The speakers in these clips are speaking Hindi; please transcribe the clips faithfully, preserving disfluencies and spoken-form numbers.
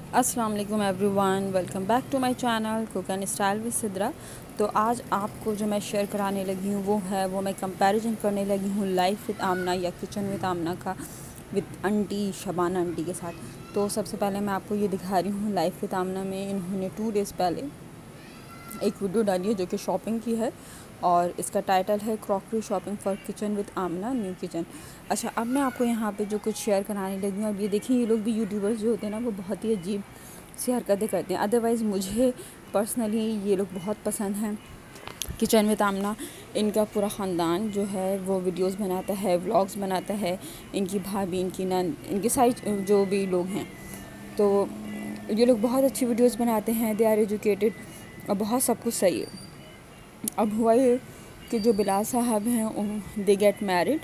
अस्सलाम वालेकुम everyone, welcome back to my channel cook and style with Sidra. तो आज आपको जो मैं शेयर कराने लगी हूँ वो है वो मैं कंपैरिजन करने लगी हूँ लाइफ विद आमना या किचन विद आमना का विद आंटी शबाना आंटी के साथ। तो सबसे पहले मैं आपको ये दिखा रही हूँ लाइफ विद आमना में इन्होंने टू डेज़ पहले एक वीडियो डाली है जो कि शॉपिंग की है और इसका टाइटल है crockery shopping for kitchen with Amna new kitchen. अच्छा, अब मैं आपको यहाँ पे जो कुछ शेयर कराने लगी हूँ, अब ये देखिए ये लोग भी यूट्यूबर्स जो होते हैं ना वो बहुत ही अजीब सी हरकतें करते हैं। अदरवाइज़ मुझे पर्सनली ये लोग बहुत पसंद हैं। किचन विद आमना, इनका पूरा ख़ानदान जो है वो वीडियोस बनाता है, व्लॉग्स बनाता है, इनकी भाभी, इनकी नंद, इनके सारे जो भी लोग हैं, तो ये लोग बहुत अच्छी वीडियोस बनाते हैं। दे आर एजुकेटेड और बहुत सब कुछ सही है। अब हुआ ये कि जो बिलाल साहब हैं दे गेट मैरिड,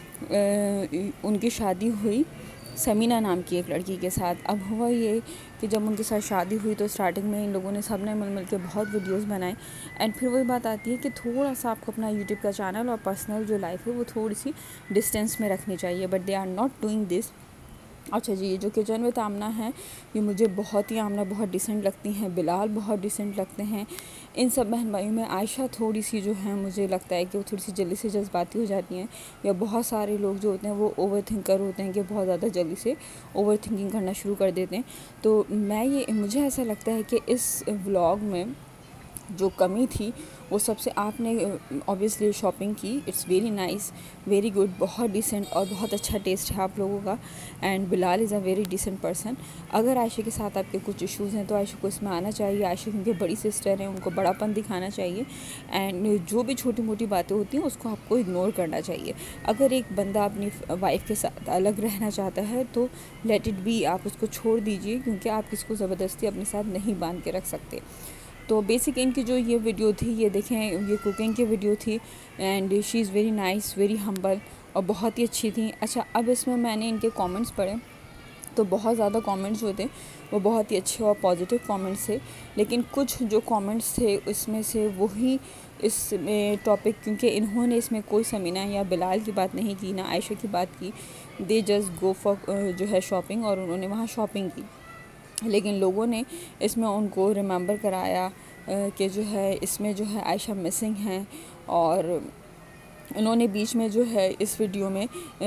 उनकी शादी हुई समीना नाम की एक लड़की के साथ। अब हुआ ये कि जब उनके साथ शादी हुई तो स्टार्टिंग में इन लोगों ने सब ने मिल मिल के बहुत वीडियोस बनाए। एंड फिर वही बात आती है कि थोड़ा सा आपको अपना यूट्यूब का चैनल और पर्सनल जो लाइफ है वो थोड़ी सी डिस्टेंस में रखनी चाहिए, but they are not doing this. अच्छा जी, ये जो किचन विद आमना है ये मुझे बहुत ही आमना बहुत डिसेंट लगती हैं, बिलाल बहुत डिसेंट लगते हैं। इन सब बहन भाइयों में आयशा थोड़ी सी जो है मुझे लगता है कि वो थोड़ी सी जल्दी से जज्बाती हो जाती हैं, या बहुत सारे लोग जो होते हैं वो ओवर थिंकर होते हैं कि बहुत ज़्यादा जल्दी से ओवर थिंकिंग करना शुरू कर देते हैं। तो मैं ये मुझे ऐसा लगता है कि इस व्लॉग में जो कमी थी वो सबसे आपने ऑब्वियसली शॉपिंग की, it's very nice, very good, बहुत डिसेंट और बहुत अच्छा टेस्ट है आप लोगों का। And Bilal is a very decent person. अगर आयशा के साथ आपके कुछ इश्यूज़ हैं तो आयशा को इसमें आना चाहिए। आयशा क्योंकि बड़ी सिस्टर हैं, उनको बड़ापन दिखाना चाहिए एंड जो भी छोटी मोटी बातें होती हैं उसको आपको इग्नोर करना चाहिए। अगर एक बंदा अपनी वाइफ के साथ अलग रहना चाहता है तो लेट इट बी, आप उसको छोड़ दीजिए, क्योंकि आप किसी को ज़बरदस्ती अपने साथ नहीं बांध के रख सकते। तो बेसिक इनकी जो ये वीडियो थी, ये देखें, ये कुकिंग की वीडियो थी and she is very nice, very humble और बहुत ही अच्छी थी। अच्छा, अब इसमें मैंने इनके कमेंट्स पढ़े तो बहुत ज़्यादा कमेंट्स जो थे वो बहुत ही अच्छे और पॉजिटिव कमेंट्स थे, लेकिन कुछ जो कमेंट्स थे उसमें से वही इसमें टॉपिक, क्योंकि इन्होंने इसमें कोई समीना या बिलाल की बात नहीं की ना आयशा की बात की, दे जस्ट गो फॉर जो है शॉपिंग, और उन्होंने वहाँ शॉपिंग की। लेकिन लोगों ने इसमें उनको रिमेंबर कराया कि जो है इसमें जो है आयशा मिसिंग हैं, और उन्होंने बीच में जो है इस वीडियो में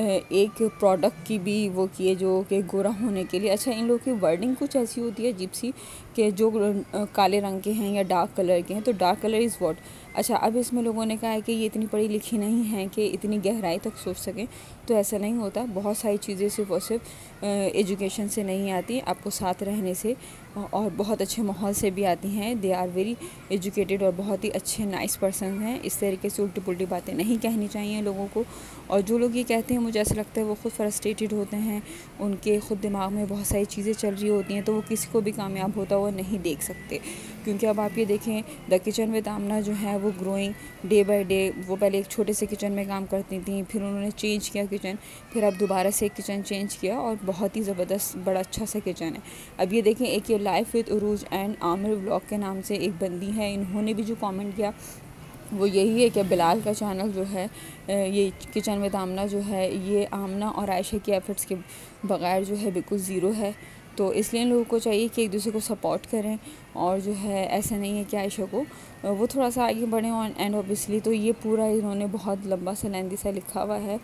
एक प्रोडक्ट की भी वो किए जो कि गोरा होने के लिए। अच्छा, इन लोगों की वर्डिंग कुछ ऐसी होती है अजीब सी कि जो काले रंग के हैं या डार्क कलर के हैं तो डार्क कलर इज़ व्हाट। अच्छा, अब इसमें लोगों ने कहा है कि ये इतनी पढ़ी लिखी नहीं है कि इतनी गहराई तक सोच सकें, तो ऐसा नहीं होता। बहुत सारी चीज़ें सिर्फ और सिर्फ एजुकेशन से नहीं आती, आपको साथ रहने से और बहुत अच्छे माहौल से भी आती हैं। दे आर वेरी एजुकेटेड और बहुत ही अच्छे नाइस पर्सन हैं। इस तरीके से उल्टी पुल्टी बातें नहीं कहनी चाहिए लोगों को। और जो लोग ये कहते हैं, मुझे ऐसा लगता है वो ख़ुद फ्रस्ट्रेटेड होते हैं, उनके ख़ुद दिमाग में बहुत सारी चीज़ें चल रही होती हैं, तो वो किसी को भी कामयाब होता हुआ नहीं देख सकते। क्योंकि अब आप ये देखें, द किचन विद आमना जो है वो ग्रोइंग डे बाय डे। वो पहले एक छोटे से किचन में काम करती थी, फिर उन्होंने चेंज किया किचन, फिर अब दोबारा से एक किचन चेंज किया और बहुत ही ज़बरदस्त बड़ा अच्छा सा किचन है। अब ये देखें, एक ये life with Urooj and Aamir vlog के नाम से एक बंदी है, इन्होंने भी जो कमेंट किया वो यही है कि बिलाल का चैनल जो है, ये किचन विद आमना जो है, ये आमना और आयशा के एफर्ट्स के बगैर जो है बिल्कुल ज़ीरो है। तो इसलिए इन लोगों को चाहिए कि एक दूसरे को सपोर्ट करें, और जो है ऐसा नहीं है कि आयशा को वो थोड़ा सा आगे बढ़ें। और एंड ऑब्वियसली तो ये पूरा इन्होंने बहुत लंबा सा लेंदी सा लिखा हुआ है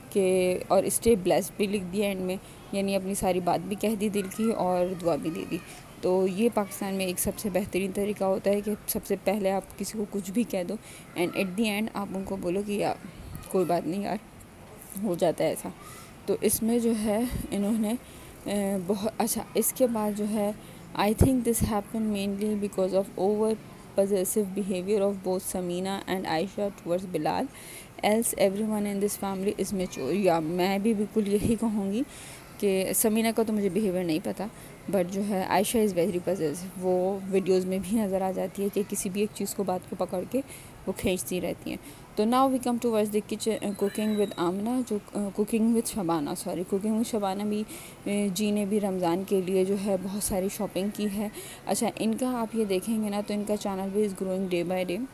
कि और स्टे ब्लेस्ड भी लिख दिया एंड में, यानी अपनी सारी बात भी कह दी दिल की और दुआ भी दे दी। तो ये पाकिस्तान में एक सबसे बेहतरीन तरीका होता है कि सबसे पहले आप किसी को कुछ भी कह दो एंड एट दी एंड आप उनको बोलो कि यार कोई बात नहीं यार, हो जाता है ऐसा। तो इसमें जो है इन्होंने बहुत अच्छा, इसके बाद जो है I think this happen mainly because of over possessive behavior of both Samina and Aisha towards Bilal, else everyone in this family is mature। या मैं भी बिल्कुल यही कहूँगी कि समीना का तो मुझे बिहेवियर नहीं पता, बट जो है आयशा इज़ वेरी पजेसिव। वो वीडियोस में भी नज़र आ जाती है कि किसी भी एक चीज़ को बात को पकड़ के वो खींचती रहती हैं। तो now we come towards the kitchen cooking with Amna, जो cooking with Shabana sorry cooking with Shabana भी जी ने भी रमज़ान के लिए जो है बहुत सारी शॉपिंग की है। अच्छा, इनका आप ये देखेंगे ना तो इनका चैनल भी is growing day by day,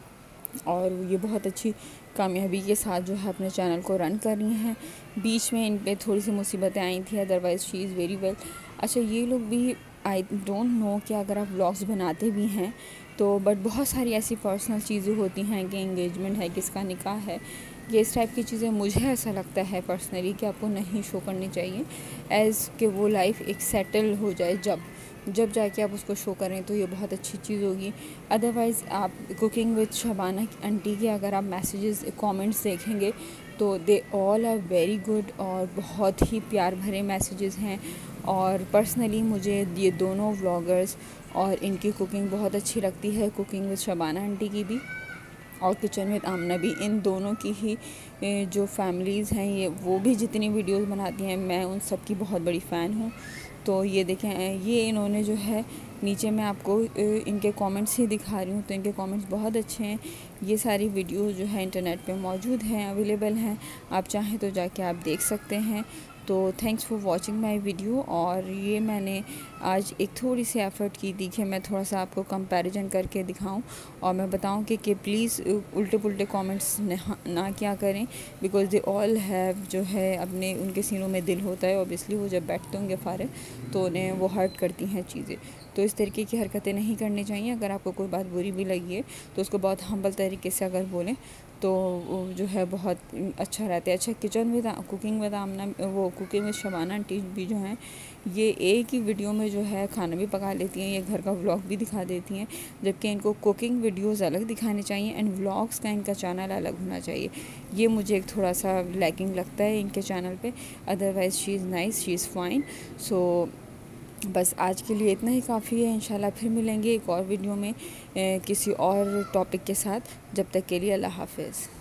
और ये बहुत अच्छी कामयाबी के साथ जो है अपने चैनल को रन कर रही हैं। बीच में इन पे थोड़ी सी मुसीबतें आई थी, otherwise she is very well. अच्छा, ये लोग भी आई डोंट नो कि अगर आप व्लॉग्स बनाते भी हैं तो, बट बहुत सारी ऐसी पर्सनल चीज़ें होती हैं कि एंगेजमेंट है, किसका निकाह है, ये इस टाइप की चीज़ें मुझे ऐसा लगता है पर्सनली कि आपको नहीं शो करनी चाहिए, एज़ कि वो लाइफ एक सेटल हो जाए, जब जब जाके आप उसको शो करें तो ये बहुत अच्छी चीज़ होगी। अदरवाइज़ आप कुकिंग विद शबाना आंटी के अगर आप मैसेजेस कमेंट्स देखेंगे तो they all are very good और बहुत ही प्यार भरे मैसेजेस हैं। और पर्सनली मुझे ये दोनों व्लॉगर्स और इनकी कुकिंग बहुत अच्छी लगती है, कुकिंग विद शबाना आंटी की भी और किचन विद आमना भी। इन दोनों की ही जो फैमिलीज़ हैं, ये वो भी जितनी वीडियोस बनाती हैं, मैं उन सब की बहुत बड़ी फ़ैन हूँ। तो ये देखें, ये इन्होंने जो है नीचे मैं आपको इनके कमेंट्स ही दिखा रही हूँ, तो इनके कमेंट्स बहुत अच्छे हैं। ये सारी वीडियोस जो है इंटरनेट पे मौजूद हैं, अवेलेबल हैं, आप चाहें तो जाके आप देख सकते हैं। तो thanks for watching my video. और ये मैंने आज एक थोड़ी सी एफ़र्ट की थी कि मैं थोड़ा सा आपको कंपैरिजन करके दिखाऊं और मैं बताऊं कि, कि प्लीज़ उल्टे पुल्टे कमेंट्स ना क्या करें, बिकॉज़ दे ऑल हैव जो है अपने उनके सीनों में दिल होता है, ऑब्वियसली वो जब बैठते होंगे फारे तो उन्हें वो हर्ट करती हैं चीज़ें। तो इस तरीके की हरकतें नहीं करनी चाहिए। अगर आपको कोई बात बुरी भी लगी है तो उसको बहुत हम्बल तरीके से अगर बोलें तो जो है बहुत अच्छा रहता है। अच्छा, kitchen with cooking with Amna, वो कुकिंग विद शबाना आंटी भी जो हैं, ये एक ही वीडियो में जो है खाना भी पका लेती हैं, ये घर का व्लॉग भी दिखा देती हैं, जबकि इनको कुकिंग वीडियोस अलग दिखाने चाहिए एंड व्लॉग्स का इनका चैनल अलग होना चाहिए। ये मुझे एक थोड़ा सा लैकिंग लगता है इनके चैनल पे। Otherwise she is nice, she is fine. So बस आज के लिए इतना ही काफ़ी है। इंशाल्लाह फिर मिलेंगे एक और वीडियो में किसी और टॉपिक के साथ। जब तक के लिए अल्लाह हाफ़िज़।